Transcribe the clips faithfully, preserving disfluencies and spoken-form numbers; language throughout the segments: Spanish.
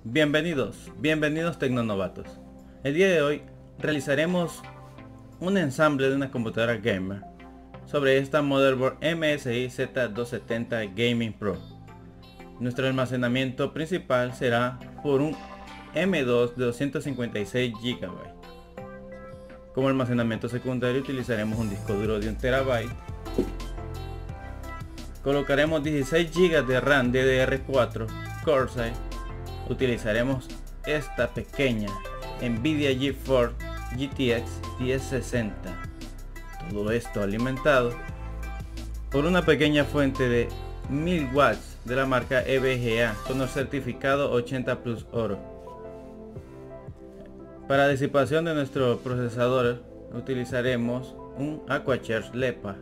Bienvenidos, bienvenidos tecnonovatos. El día de hoy realizaremos un ensamble de una computadora gamer sobre esta motherboard M S I Z doscientos setenta Gaming Pro. Nuestro almacenamiento principal será por un M dos de doscientos cincuenta y seis gigabytes. Como almacenamiento secundario utilizaremos un disco duro de un terabyte. Colocaremos dieciséis gigas de RAM D D R cuatro Corsair. Utilizaremos esta pequeña Nvidia GeForce G T X diez sesenta. Todo esto alimentado por una pequeña fuente de mil watts de la marca E V G A con el certificado ochenta plus oro. Para disipación de nuestro procesador utilizaremos un Aquacharge LEPA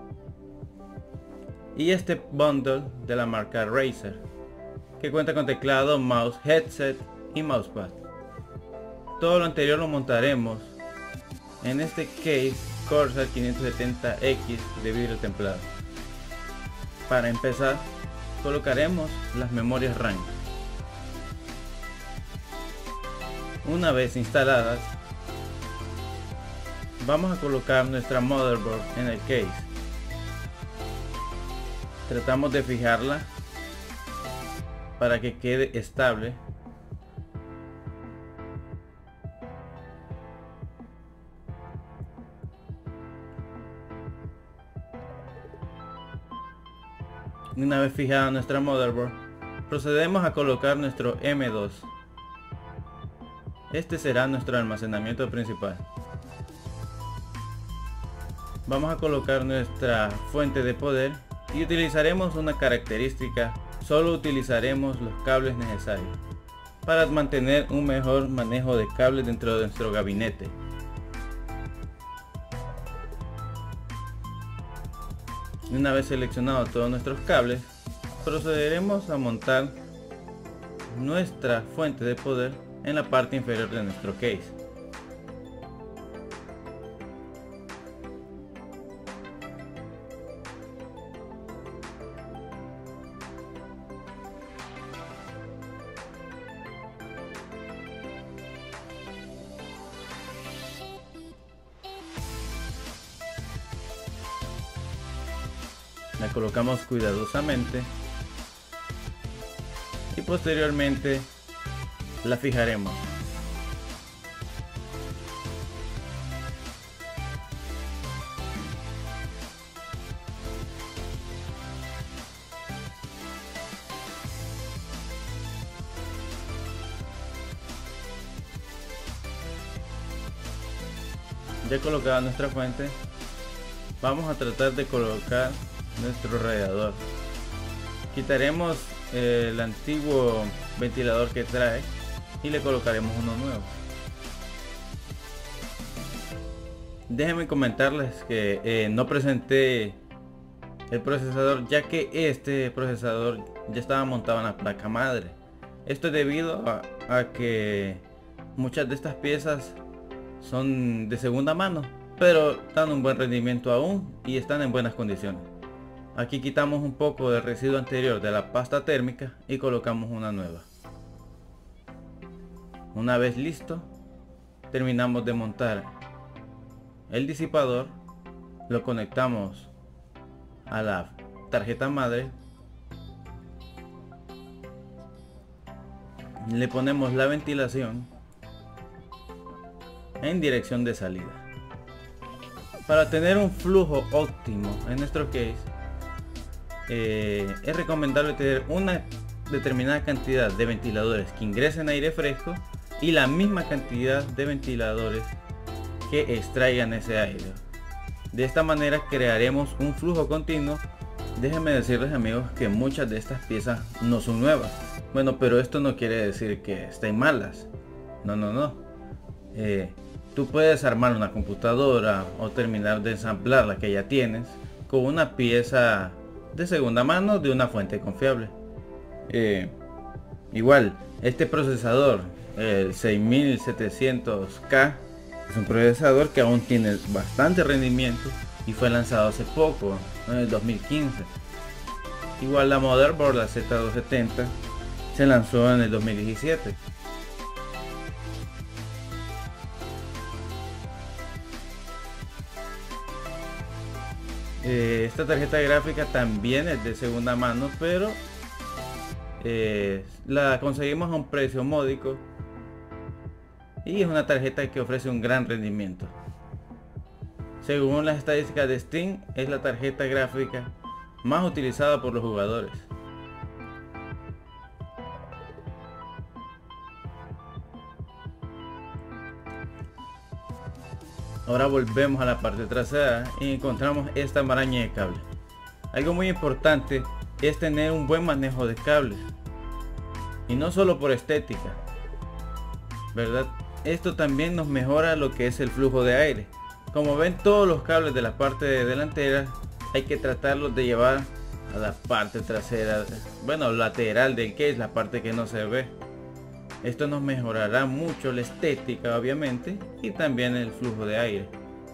y este bundle de la marca Razer, que cuenta con teclado, mouse, headset y mousepad. Todo lo anterior lo montaremos en este case Corsair quinientos setenta X de vidrio templado. Para empezar, colocaremos las memorias RAM. Una vez instaladas, vamos a colocar nuestra motherboard en el case. Tratamos de fijarla para que quede estable. Una vez fijada nuestra motherboard, procedemos a colocar nuestro M dos. Este será nuestro almacenamiento principal. Vamos a colocar nuestra fuente de poder y utilizaremos una característica. Solo utilizaremos los cables necesarios para mantener un mejor manejo de cables dentro de nuestro gabinete. Una vez seleccionados todos nuestros cables, procederemos a montar nuestra fuente de poder en la parte inferior de nuestro case. La colocamos cuidadosamente y posteriormente la fijaremos. Ya colocada nuestra fuente, vamos a tratar de colocar nuestro radiador. Quitaremos eh, el antiguo ventilador que trae y le colocaremos uno nuevo. Déjenme comentarles que eh, no presenté el procesador, ya que este procesador ya estaba montado en la placa madre. Esto es debido a, a que muchas de estas piezas son de segunda mano, pero dan un buen rendimiento aún y están en buenas condiciones. Aquí quitamos un poco del residuo anterior de la pasta térmica y colocamos una nueva. Una vez listo, terminamos de montar el disipador, lo conectamos a la tarjeta madre, le ponemos la ventilación en dirección de salida. Para tener un flujo óptimo en nuestro case, Eh, es recomendable tener una determinada cantidad de ventiladores que ingresen aire fresco y la misma cantidad de ventiladores que extraigan ese aire. De esta manera crearemos un flujo continuo. Déjenme decirles, amigos, que muchas de estas piezas no son nuevas. Bueno, pero esto no quiere decir que estén malas. No, no, no. Eh, tú puedes armar una computadora o terminar de ensamblar la que ya tienes con una pieza de segunda mano de una fuente confiable. Eh, igual, este procesador, el seis mil setecientos K, es un procesador que aún tiene bastante rendimiento y fue lanzado hace poco, en el dos mil quince. Igual la motherboard, la Z doscientos setenta, se lanzó en el dos mil diecisiete. Eh, esta tarjeta gráfica también es de segunda mano, pero eh, la conseguimos a un precio módico y es una tarjeta que ofrece un gran rendimiento. Según las estadísticas de Steam, es la tarjeta gráfica más utilizada por los jugadores. Ahora volvemos a la parte trasera y encontramos esta maraña de cables. Algo muy importante es tener un buen manejo de cables, y no solo por estética, ¿verdad? Esto también nos mejora lo que es el flujo de aire. Como ven, todos los cables de la parte delantera hay que tratarlos de llevar a la parte trasera, bueno, lateral del case, la parte que no se ve. Esto nos mejorará mucho la estética, obviamente, y también el flujo de aire.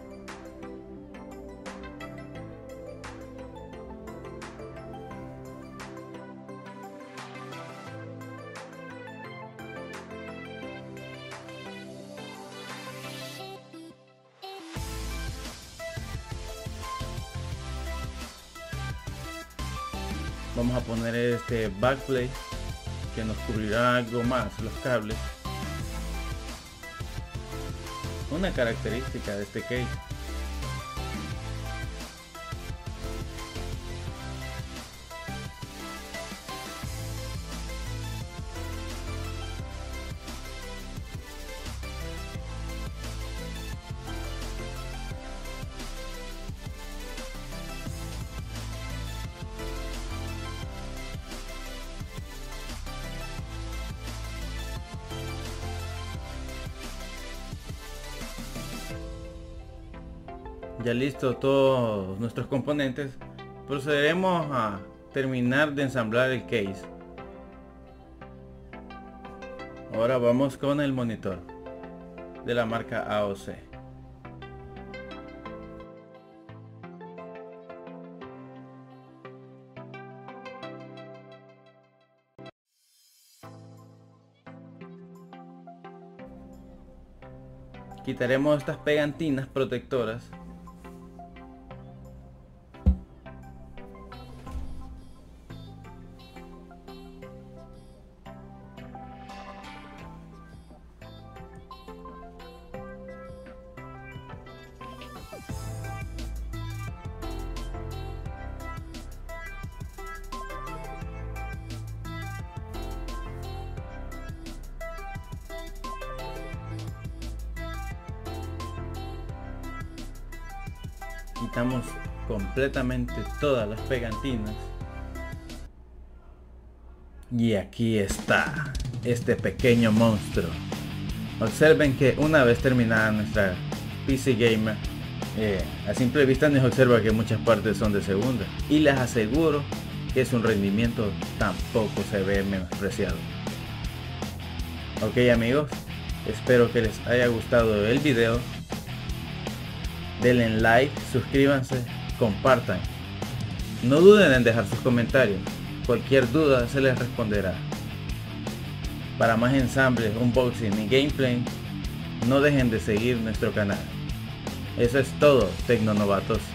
Vamos a poner este backplate que nos cubrirá algo más los cables. Una característica de este case. Ya listo todos nuestros componentes, procederemos a terminar de ensamblar el case. Ahora vamos con el monitor de la marca A O C. Quitaremos estas pegantinas protectoras. Quitamos completamente todas las pegantinas. Y aquí está este pequeño monstruo. Observen que una vez terminada nuestra P C Gamer, eh, a simple vista nos observa que muchas partes son de segunda, y les aseguro que su rendimiento tampoco se ve menospreciado. Ok amigos, espero que les haya gustado el video. Denle like, suscríbanse, compartan. No duden en dejar sus comentarios. Cualquier duda se les responderá. Para más ensambles, unboxing y gameplay, no dejen de seguir nuestro canal. Eso es todo, Tecnonovatos.